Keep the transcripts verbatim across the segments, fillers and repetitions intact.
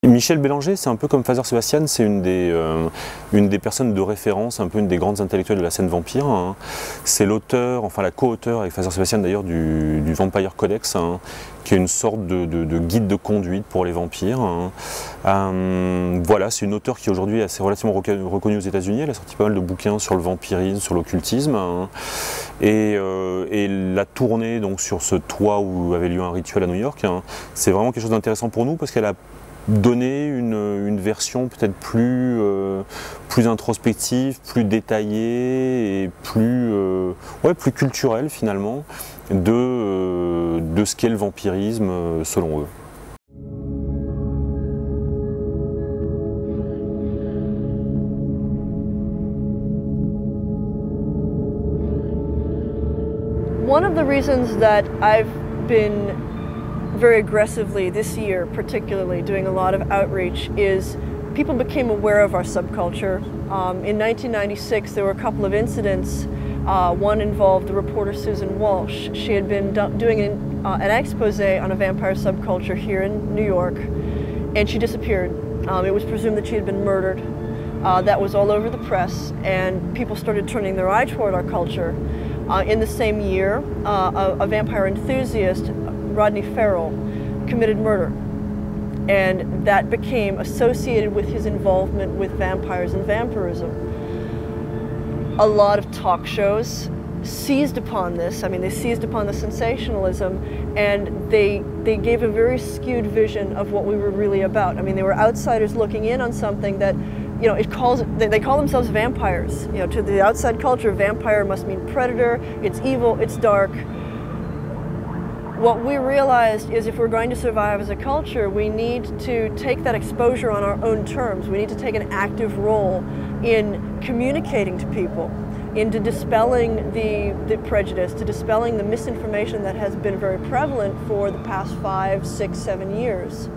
Michel Bélanger, c'est un peu comme Father Sebastian, c'est une, euh, une des personnes de référence, un peu une des grandes intellectuelles de la scène vampire. Hein. C'est l'auteur, enfin la co-auteur avec Father Sebastian d'ailleurs du, du Vampire Codex, hein, qui est une sorte de, de, de guide de conduite pour les vampires. Hein. Euh, voilà, c'est une auteure qui aujourd'hui est assez relativement reconnue aux États-Unis. Elle a sorti pas mal de bouquins sur le vampirisme, sur l'occultisme. Hein. Et, euh, et la tournée donc, sur ce toit où avait lieu un rituel à New York, hein, c'est vraiment quelque chose d'intéressant pour nous parce qu'elle a donné une, une version peut-être plus, euh, plus introspective, plus détaillée et plus, euh, ouais, plus culturelle finalement de, euh, de ce qu'est le vampirisme selon eux. One of the reasons that I've been very aggressively this year, particularly doing a lot of outreach, is people became aware of our subculture. Um, in nineteen ninety-six, there were a couple of incidents. Uh, one involved the reporter Susan Walsh. She had been do doing an, uh, an expose on a vampire subculture here in New York, and she disappeared. Um, it was presumed that she had been murdered. Uh, that was all over the press, and people started turning their eye toward our culture. Uh, in the same year, uh, a, a vampire enthusiast, Rodney Farrell, committed murder, and that became associated with his involvement with vampires and vampirism. A lot of talk shows seized upon this. I mean, they seized upon the sensationalism, and they they gave a very skewed vision of what we were really about. I mean, they were outsiders looking in on something that, you know, it calls they, they call themselves vampires. You know, to the outside culture, vampire must mean predator. It's evil. It's dark. What we realized is if we're going to survive as a culture, we need to take that exposure on our own terms. We need to take an active role in communicating to people, into dispelling the, the prejudice, to dispelling the misinformation that has been very prevalent for the past five, six, seven years.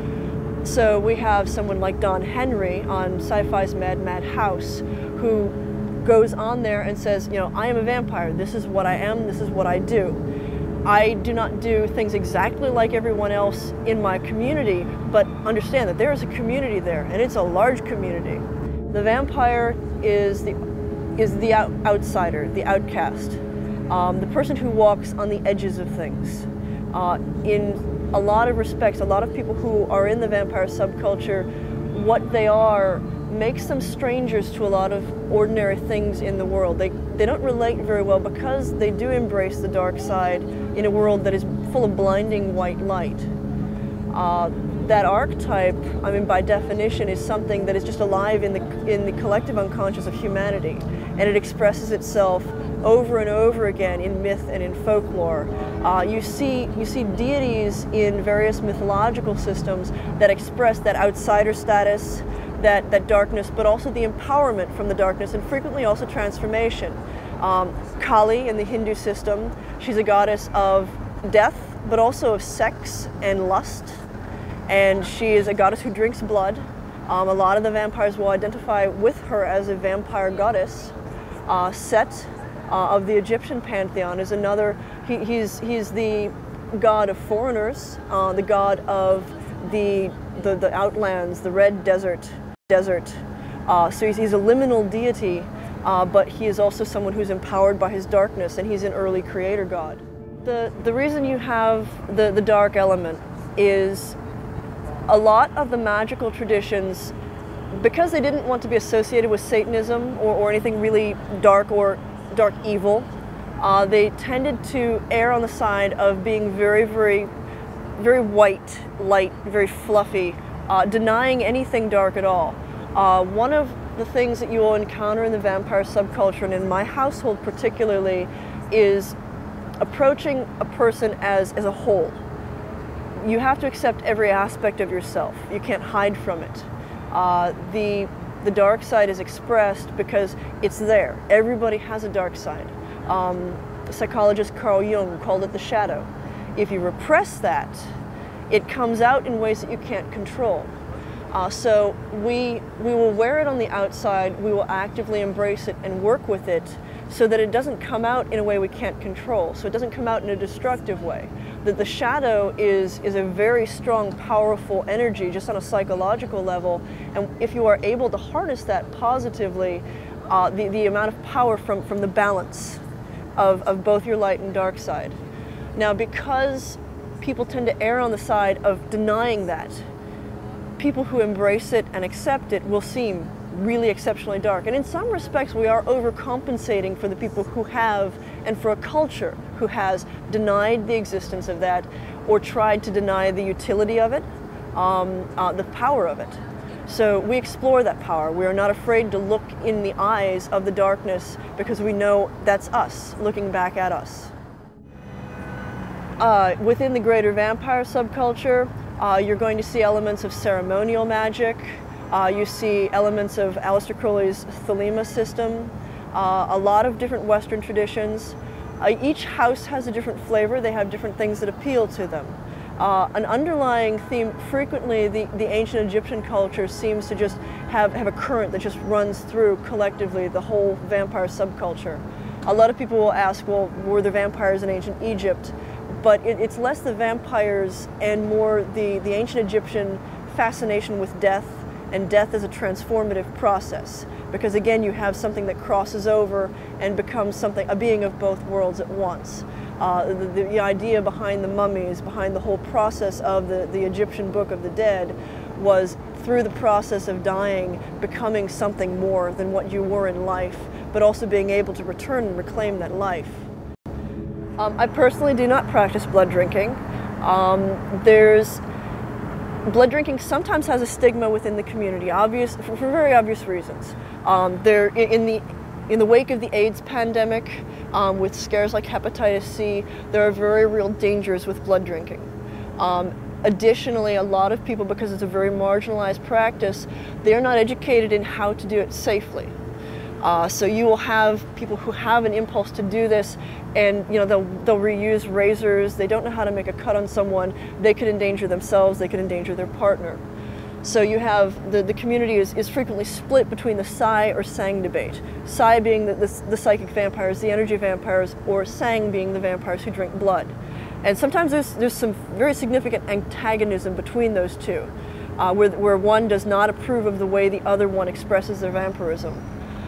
So we have someone like Don Henry on Sci-Fi's Mad Mad House, who goes on there and says, you know, I am a vampire. This is what I am. This is what I do. I do not do things exactly like everyone else in my community, but understand that there is a community there, and it's a large community. The vampire is the, is the out, outsider, the outcast, um, the person who walks on the edges of things. Uh, in a lot of respects, a lot of people who are in the vampire subculture, what they are makes them strangers to a lot of ordinary things in the world. They, they don't relate very well because they do embrace the dark side in a world that is full of blinding white light. Uh, that archetype, I mean, by definition, is something that is just alive in the, in the collective unconscious of humanity, and it expresses itself over and over again in myth and in folklore. Uh, you see, you see deities in various mythological systems that express that outsider status, that, that darkness, but also the empowerment from the darkness, and frequently also transformation. Um, Kali in the Hindu system, she's a goddess of death, but also of sex and lust, and she is a goddess who drinks blood. Um, a lot of the vampires will identify with her as a vampire goddess. Uh, Set uh, of the Egyptian pantheon is another, he, he's, he's the god of foreigners, uh, the god of the, the, the outlands, the red desert. desert. Uh, so he's, he's a liminal deity, uh, but he is also someone who's empowered by his darkness, and he's an early creator god. The, the reason you have the, the dark element is a lot of the magical traditions, because they didn't want to be associated with Satanism or, or anything really dark or dark evil, uh, they tended to err on the side of being very, very, very white, light, very fluffy, uh, denying anything dark at all. Uh, one of the things that you will encounter in the vampire subculture, and in my household particularly, is approaching a person as, as a whole. You have to accept every aspect of yourself. You can't hide from it. Uh, the, the dark side is expressed because it's there. Everybody has a dark side. Um, psychologist Carl Jung called it the shadow. If you repress that, it comes out in ways that you can't control. Uh, so we, we will wear it on the outside, we will actively embrace it and work with it so that it doesn't come out in a way we can't control, so it doesn't come out in a destructive way. that the shadow is, is a very strong, powerful energy just on a psychological level, and if you are able to harness that positively, uh, the, the amount of power from, from the balance of, of both your light and dark side. Now, because people tend to err on the side of denying that, people who embrace it and accept it will seem really exceptionally dark. And in some respects, we are overcompensating for the people who have, and for a culture who has denied the existence of that or tried to deny the utility of it, um, uh, the power of it. So we explore that power. We are not afraid to look in the eyes of the darkness because we know that's us looking back at us. Uh, within the greater vampire subculture, uh, you're going to see elements of ceremonial magic. Uh, you see elements of Aleister Crowley's Thelema system, uh, a lot of different Western traditions. Uh, each house has a different flavor. They have different things that appeal to them. Uh, an underlying theme, frequently the, the ancient Egyptian culture seems to just have, have a current that just runs through collectively the whole vampire subculture. A lot of people will ask, well, were there vampires in ancient Egypt? But it, it's less the vampires and more the, the ancient Egyptian fascination with death, and death as a transformative process. Because again, you have something that crosses over and becomes something, a being of both worlds at once. Uh, the, the idea behind the mummies, behind the whole process of the, the Egyptian Book of the Dead, was through the process of dying, becoming something more than what you were in life, but also being able to return and reclaim that life. Um, I personally do not practice blood drinking. Um, there's Blood drinking sometimes has a stigma within the community, obvious for, for very obvious reasons. Um, there, in the in the wake of the AIDS pandemic, um, with scares like hepatitis C, there are very real dangers with blood drinking. Um, additionally, a lot of people, because it's a very marginalized practice, they are not educated in how to do it safely. Uh, so you will have people who have an impulse to do this, and you know they'll they'll reuse razors. They don't know how to make a cut on someone. They could endanger themselves. They could endanger their partner. So you have the the community is is frequently split between the Psi or Sang debate. Psi being the, the the psychic vampires, the energy vampires, or Sang being the vampires who drink blood. And sometimes there's there's some very significant antagonism between those two, uh, where where one does not approve of the way the other one expresses their vampirism.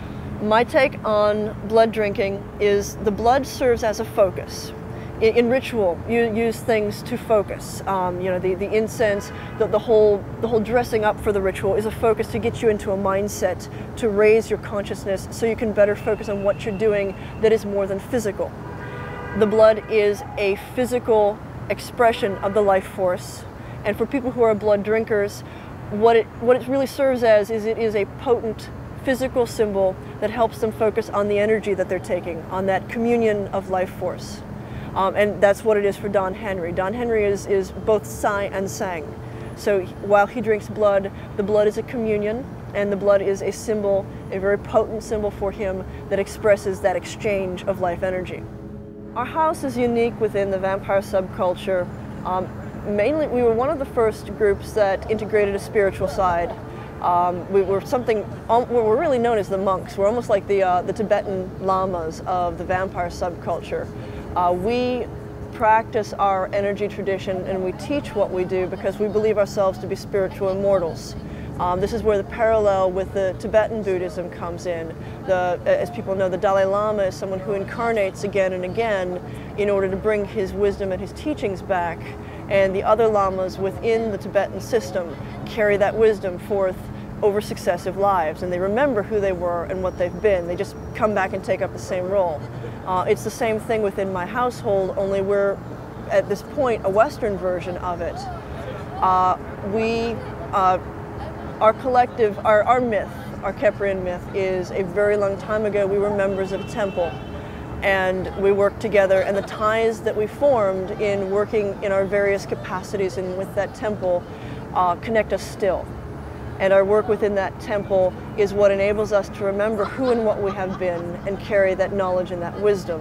My take on blood drinking is the blood serves as a focus. In, in ritual, you use things to focus. Um, you know, the, the incense, the, the, whole, the whole dressing up for the ritual is a focus to get you into a mindset, to raise your consciousness so you can better focus on what you're doing that is more than physical. The blood is a physical expression of the life force, and for people who are blood drinkers, what it, what it really serves as is it is a potent physical symbol that helps them focus on the energy that they're taking, on that communion of life force. Um, and that's what it is for Don Henry. Don Henry is, is both Psi and Sang. So while he drinks blood, the blood is a communion, and the blood is a symbol, a very potent symbol for him that expresses that exchange of life energy. Our house is unique within the vampire subculture. Um, mainly, we were one of the first groups that integrated a spiritual side. Um, we were something, um, we're really known as the monks. We're almost like the, uh, the Tibetan lamas of the vampire subculture. Uh, we practice our energy tradition and we teach what we do because we believe ourselves to be spiritual immortals. Um, this is where the parallel with the Tibetan Buddhism comes in. The, as people know, the Dalai Lama is someone who incarnates again and again in order to bring his wisdom and his teachings back. And the other lamas within the Tibetan system carry that wisdom forth over successive lives, and they remember who they were and what they've been. They just come back and take up the same role. Uh, it's the same thing within my household, only we're, at this point, a Western version of it. Uh, we, uh, our collective, our, our myth, our Kheprian myth, is a very long time ago we were members of a temple. And we worked together, and the ties that we formed in working in our various capacities and with that temple uh, connect us still. And our work within that temple is what enables us to remember who and what we have been and carry that knowledge and that wisdom.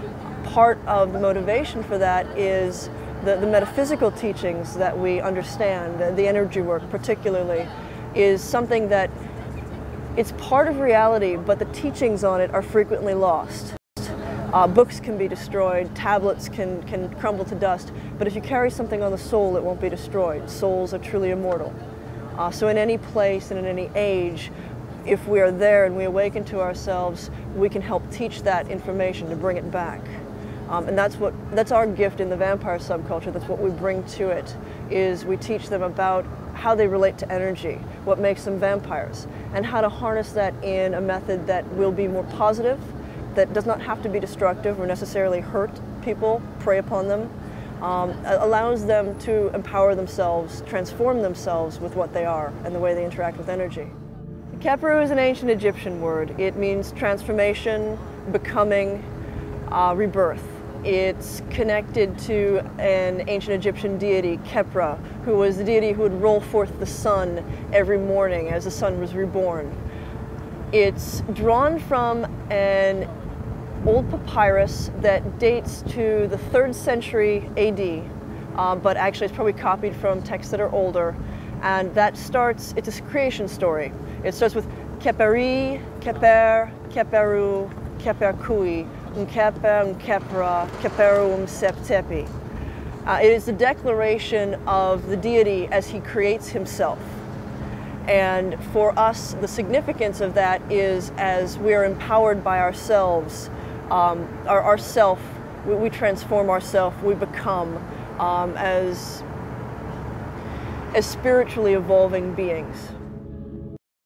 Part of the motivation for that is the, the metaphysical teachings that we understand, the, the energy work particularly, is something that it's part of reality, but the teachings on it are frequently lost. Uh, books can be destroyed, tablets can, can crumble to dust, but if you carry something on the soul, it won't be destroyed. Souls are truly immortal. Uh, so in any place and in any age, if we are there and we awaken to ourselves, we can help teach that information to bring it back. Um, and that's what that's our gift in the vampire subculture. That's what we bring to it, is we teach them about how they relate to energy, what makes them vampires, and how to harness that in a method that will be more positive, that does not have to be destructive or necessarily hurt people, prey upon them, um, allows them to empower themselves, transform themselves with what they are and the way they interact with energy. Khepru is an ancient Egyptian word. It means transformation, becoming, uh, rebirth. It's connected to an ancient Egyptian deity, Khepra, who was the deity who would roll forth the sun every morning as the sun was reborn. It's drawn from an old papyrus that dates to the third century A D, uh, but actually it's probably copied from texts that are older. And that starts, it's a creation story. It starts with Kheperi, Kheper, Kheperu, Kheperkui, Mkheper, Mkhepra, Kheperu, Mseptepi. Uh, it is the declaration of the deity as he creates himself. And for us, the significance of that is as we are empowered by ourselves, um, our, our self, we, we transform ourselves, we become um, as, as spiritually evolving beings.